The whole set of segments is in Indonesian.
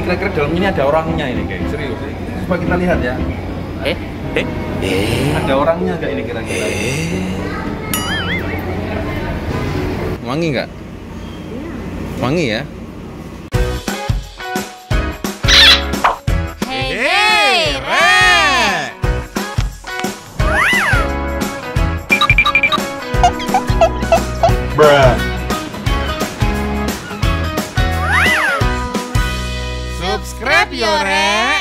kira-kira dalam ini ada orangnya ini kayak serius. Coba kita lihat ya. Ada orangnya nggak ini kira-kira? Wangi nggak? Wangi ya? Subscribe yo, Rek.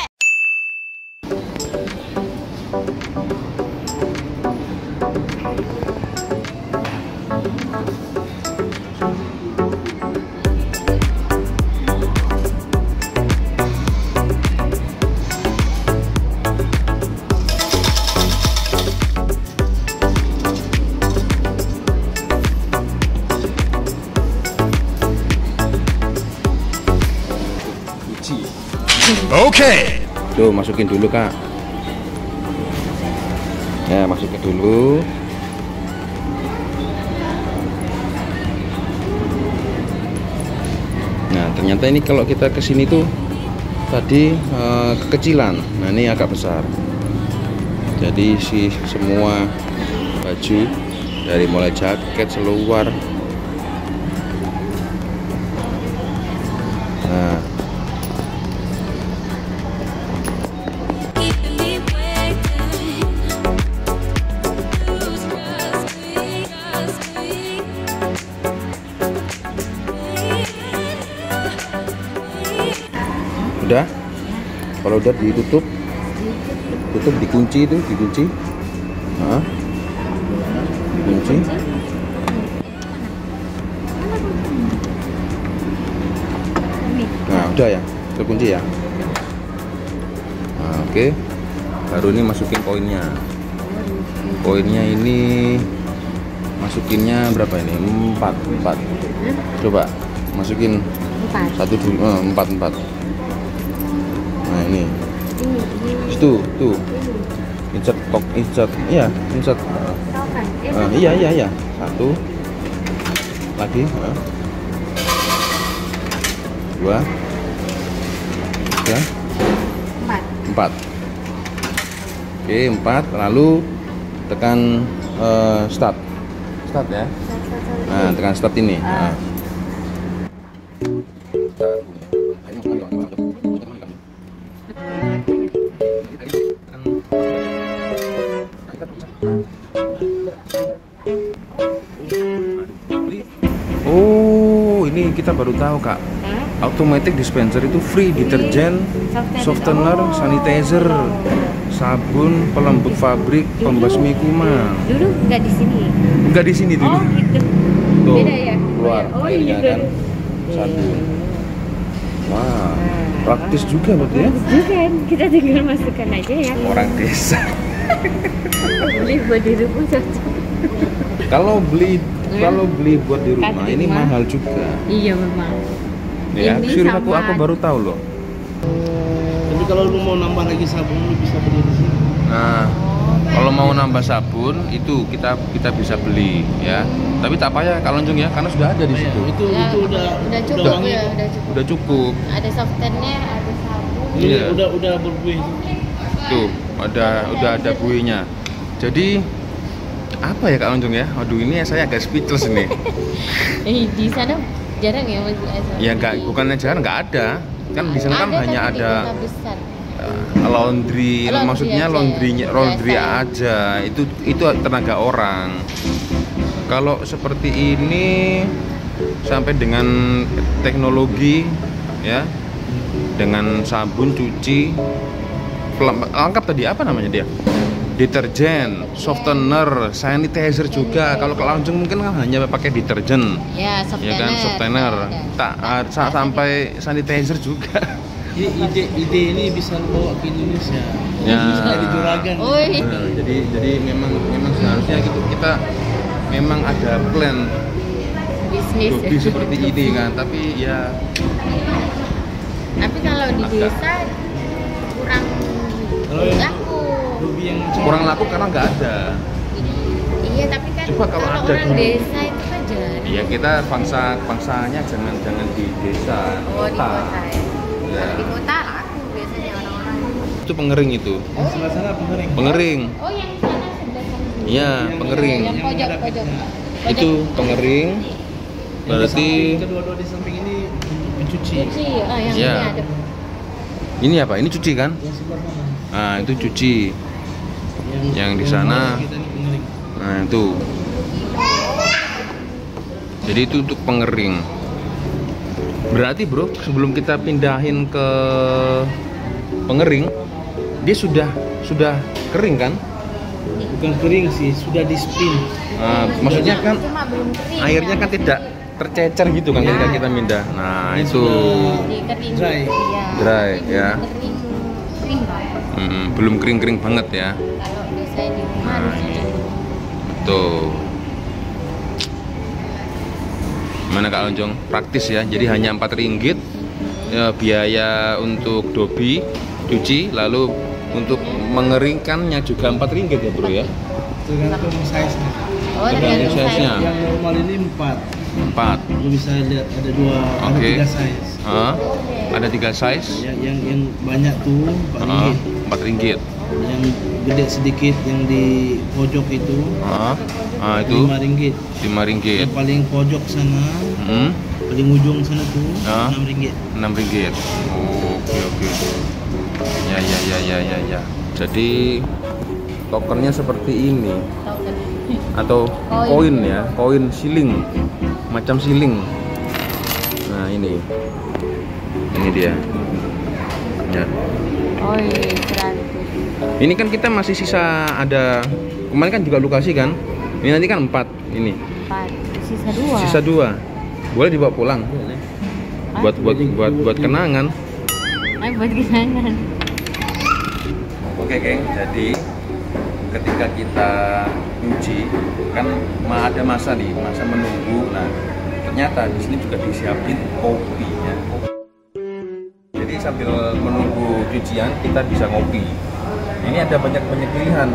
Oke. Tuh masukin dulu kak. Ya masukin dulu. Nah ternyata ini kalau kita kesini tuh tadi kekecilan. Nah ini agak besar. Jadi semua baju dari mulai jaket, seluar. Nah. Udah, kalau udah ditutup, dikunci, dikunci, nah udah ya, terkunci ya. Nah, oke, baru ini masukin koinnya. Koinnya ini masukinnya berapa ini? 4. Coba masukin 1 dulu, 4. Nah ini tuh insert iya insert iya 1 lagi 2 3 4 oke 4 lalu tekan start ya. Nah tekan start ini. Oh, ini kita baru tahu kak. Automatic dispenser itu free deterjen, softener, sanitizer, sabun, pelembut fabrik, pembasmi kuman. Dulu nggak di sini. Nggak di sini dulu. Oh gitu. Tuh, beda ya. keluar Oh airnya iya kan. Sabun. Wah, praktis juga berarti ya. Bukan, kita tinggal masukkan aja ya. Orang desa. Beli buat di rumah cocok. Kalau beli buat di rumah ini mahal juga. Iya memang. Ya, Ini serius sama- aku baru tahu loh. Tapi kalau lu mau nambah lagi sabun, lu bisa beli di sini. Nah, kalau mau nambah sabun itu kita bisa beli ya. Tapi tak payah Kak Lonjong ya, karena sudah ada di situ. Itu udah cukup wangi. ya, udah cukup. Udah cukup. Ada softenernya, ada sabun. Ini Iya. udah berbuih. Tuh, udah ada buihnya. Jadi apa ya Kak Lonjong ya? Waduh, ini saya agak speechless ini. Di sana jarang ya Mas. Ya bukannya jarang, nggak ada. Kan di sana kan hanya tapi di ada kota besar. laundry, Laundry maksudnya aja ya? laundry Biasa. aja. Itu tenaga orang. Kalau seperti ini sampai dengan teknologi ya, dengan sabun cuci lengkap tadi apa namanya dia? Deterjen, softener, sanitizer juga. Kalau Lonjong mungkin kan hanya pakai deterjen. Ya, Ya kan, softener. Sampai sanitizer juga. Ide ini bisa lu bawa ke Indonesia. Ya. Bisa jadi juragan. Oh, iya. Nah, jadi memang seharusnya gitu kita memang ada plan Bisnis. hobi seperti ini kan, tapi ya Tapi kalau di desa kurang Kalau yang laku. hobi yang kurang laku karena nggak ada. Iya, tapi kan Coba kalau ada orang dulu. desa itu kan jarang. Ya kita bangsanya jangan di desa, Oh, di kota ya. Ya. Di kota laku biasanya orang-orang. Itu pengering itu. Yang sebelah sana pengering. Pengering. Oh yang sana sebelah sana. Iya, pengering. Yang pojok. Itu pengering. Berarti kedua-dua di samping ini pencuci. Cuci, yang Iya. ini ada. ini apa? Ini cuci kan? Yang sebelah sana. Nah, itu cuci. Yang di sana. Kita ini pengering. Nah, itu. Jadi itu untuk pengering. Berarti bro, sebelum kita pindahin ke pengering, dia sudah kering kan? Bukan kering sih, sudah di spin. Nah, maksudnya kan Cuma belum kering. airnya kan tidak tercecer gitu kan Ya. ketika kita pindah. Nah, Ini itu sudah Dikering. dry. Iya. Dry, ya. Kering Pak. belum kering-kering banget ya. Kalau biasanya di rumah Nah, harus ini. cuci. Tuh. Gimana Kak Lonjong? Praktis ya. Jadi hanya Rp4 ya, biaya untuk dobi, cuci, lalu untuk mengeringkannya juga Rp4 ya bro ya. Tergantung size-nya. Oh, Tergantung tergantung size-nya. size. Yang normal ini 4. 4. Lu bisa lihat ada 2, ada Oke. 3 size. Ada 3 size. Yang banyak tuh Rp4. Yang gede sedikit yang di pojok itu Itu RM5. Rp5. Yang paling pojok sana, paling ujung sana tuh RM6. Rp6. Oke. Ya. Jadi tokennya seperti ini atau koin ya, koin siling, macam siling. Nah ini dia. Ya. Oh iya, 100. Ini kan kita masih sisa ada kemarin kan juga lokasi kan. Ini nanti kan 4 ini. 4. Sisa 2. Sisa 2. Boleh dibawa pulang. Buat kenangan. Buat kenangan. Oke, geng. Jadi ketika kita nyuci kan ada masa menunggu. Nah, ternyata di sini juga disiapin kopinya. Jadi sambil menunggu cucian kita bisa ngopi. Ini ada banyak pilihan.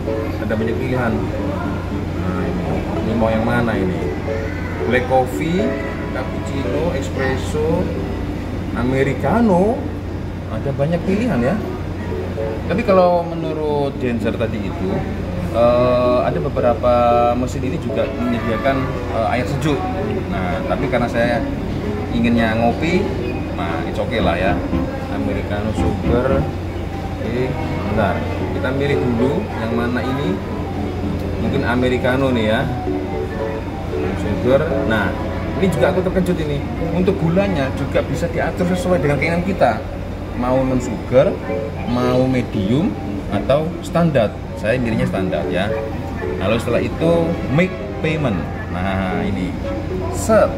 Nah, ini mau yang mana ini? Black coffee, cappuccino, espresso, americano. Ada banyak pilihan ya. Tapi kalau menurut Denzer tadi itu ada beberapa mesin ini juga menyediakan air sejuk. Nah, tapi karena saya inginnya ngopi, nah it's okay lah ya. Americano sugar. Oke, bentar. Kita milih dulu yang mana ini. Mungkin americano nih ya. Sugar. Nah, ini juga aku terkejut ini. Untuk gulanya juga bisa diatur sesuai dengan keinginan kita. Mau non sugar, mau medium atau standar. Saya milihnya standar ya. Lalu setelah itu make payment. Nah, ini. Set.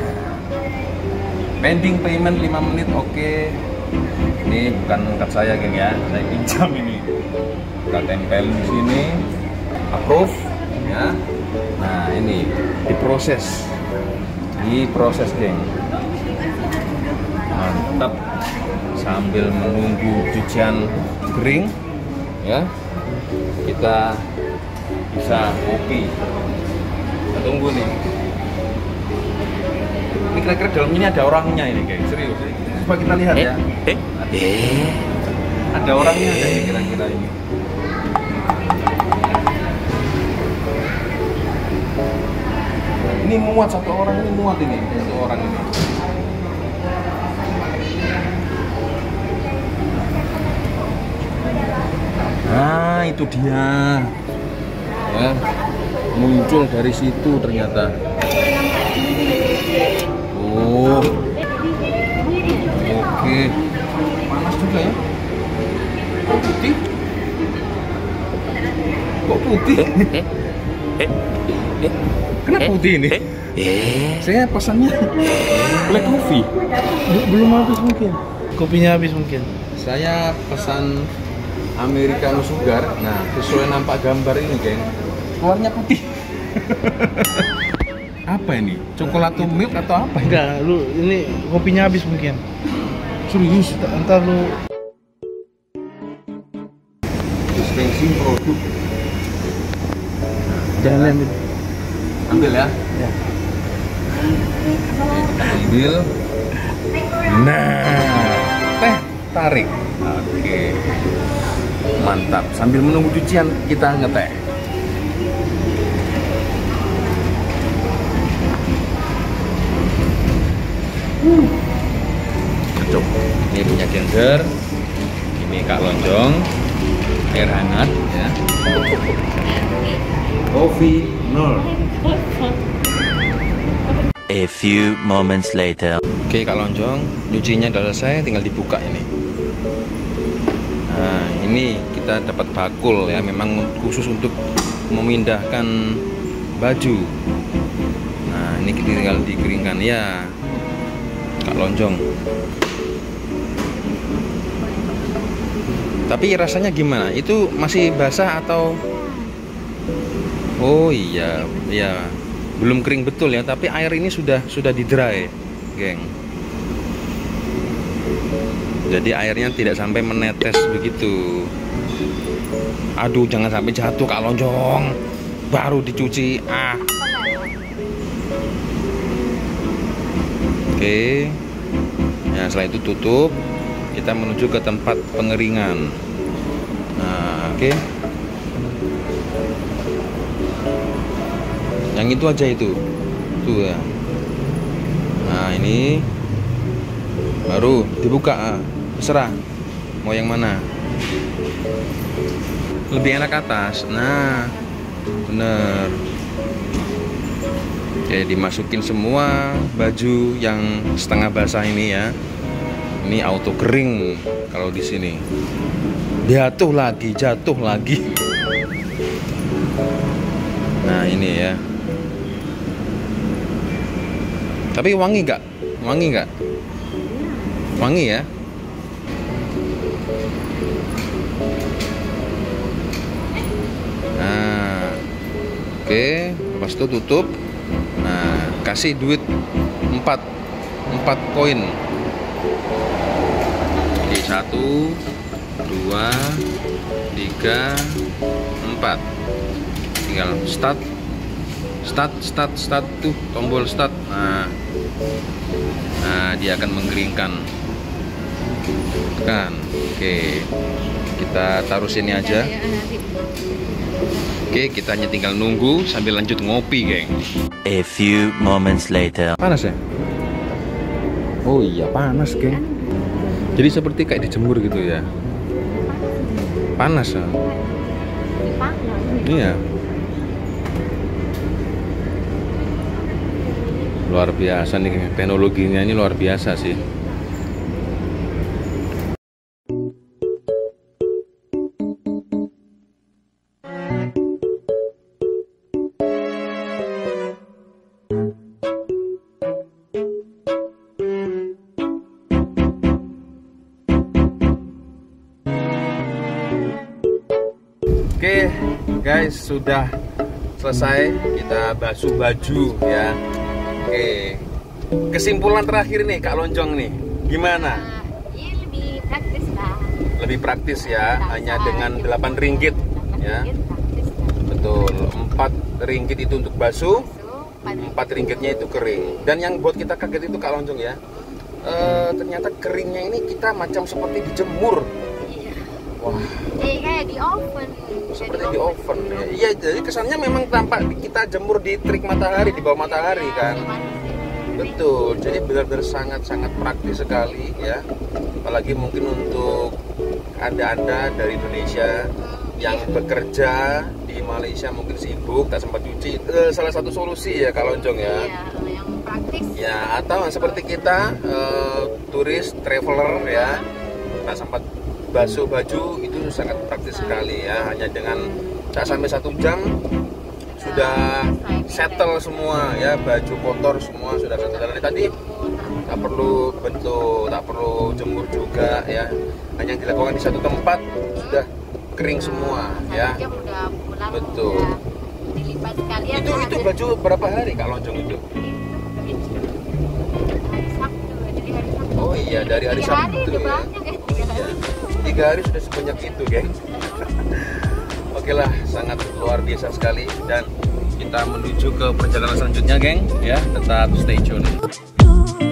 Pending payment 5 menit, oke. Ini bukan card saya geng ya, saya pinjam ini. Kita tempel di sini, approve ya. Nah ini diproses geng. Mantap. Sambil menunggu cucian kering ya, kita bisa kopi. Kita tunggu nih. Ini kira-kira dalamnya ini ada orangnya ini geng, serius. Coba kita lihat ya. Ada orangnya ada ya kira-kira ini. Ini muat satu orang ini satu orang ini. Nah itu dia. Ya, muncul dari situ ternyata. Oh. Oke, panas juga ya. Kok putih? Kenapa putih ini? Saya pesannya black coffee. Belum habis mungkin. Kopinya habis mungkin. Saya pesan americano sugar. Nah, sesuai nampak gambar ini, geng. Keluarnya putih. Apa ini? Coklat milk atau apa? Enggak, lu ini kopinya habis mungkin. Serius? Entar lu Dispensing produk. jangan Ambil ya. Ya. Kita ambil. Nah, tarik. Oke. Mantap. Sambil menunggu cucian kita ngeteh. Cocok. Ini punya Genser. Ini Kak Lonjong. Air hangat ya. Coffee nol. A few moments later. Oke Kak Lonjong, nyucinya udah selesai, tinggal dibuka ini. Nah ini kita dapat bakul ya, memang khusus untuk memindahkan baju. Nah ini kita tinggal dikeringkan ya Kak Lonjong. Tapi rasanya gimana? Itu masih basah atau? Oh iya, iya. Belum kering betul ya, tapi air ini sudah di dry, geng. Jadi airnya tidak sampai menetes begitu. Aduh, jangan sampai jatuh Kak Lonjong. Baru dicuci. Oke. Ya, setelah itu tutup. Kita menuju ke tempat pengeringan. Nah, oke. Yang itu aja itu ya. Nah ini baru dibuka, terserah mau yang mana, lebih enak atas. Nah bener. Oke, dimasukin semua baju yang setengah basah ini ya. Ini auto kering kalau di sini. Jatuh lagi. Nah ini ya. Tapi wangi nggak? Wangi ya? Nah, oke, pas itu tutup. Nah, kasih duit 4 koin. Jadi 1, 2, 3, 4. Tinggal start tuh, tombol start. Nah dia akan mengeringkan kan. Oke, kita taruh sini aja. Oke, kita hanya tinggal nunggu sambil lanjut ngopi, geng. A few moments later. Panas ya? Oh iya panas, geng. Jadi seperti kayak dijemur gitu ya. Panas ya? Iya. Luar biasa nih, teknologinya ini luar biasa sih. Oke guys, sudah selesai kita basuh baju ya. Oke, kesimpulan terakhir nih Kak Lonjong nih, gimana? Ini lebih praktis lah. Lebih praktis ya, hanya dengan 8 ringgit ya. Betul, 4 ringgit itu untuk basuh, 4 ringgitnya itu kering. Dan yang buat kita kaget itu Kak Lonjong ya, ternyata keringnya ini kita macam seperti dijemur. Iya. Wah. Kayak di oven. Seperti di oven ya. Iya, jadi kesannya memang tampak kita jemur di terik matahari, di bawah matahari kan. Betul, jadi benar-benar sangat-sangat praktis sekali ya. Apalagi mungkin untuk Anda dari Indonesia yang bekerja di Malaysia mungkin sibuk, tak sempat cuci. Salah satu solusi ya Kak Lonjong ya. Iya, yang praktis. Ya, atau seperti kita turis, traveler ya, tak sempat basuh baju, itu sangat praktis sekali ya. Hanya dengan tak sampai 1 jam sudah settle semua ya, baju kotor semua sudah settle. Dan tadi tak perlu tak perlu jemur juga ya, hanya dilakukan di satu tempat sudah kering semua ya. Betul. Dilipat sekalian. Itu baju berapa hari Kak Lonjong itu? Oh iya, dari hari Sabtu ya. 3 hari sudah sebanyak itu, geng. Oke lah, sangat luar biasa sekali. Dan kita menuju ke perjalanan selanjutnya, geng. Ya, tetap stay tune.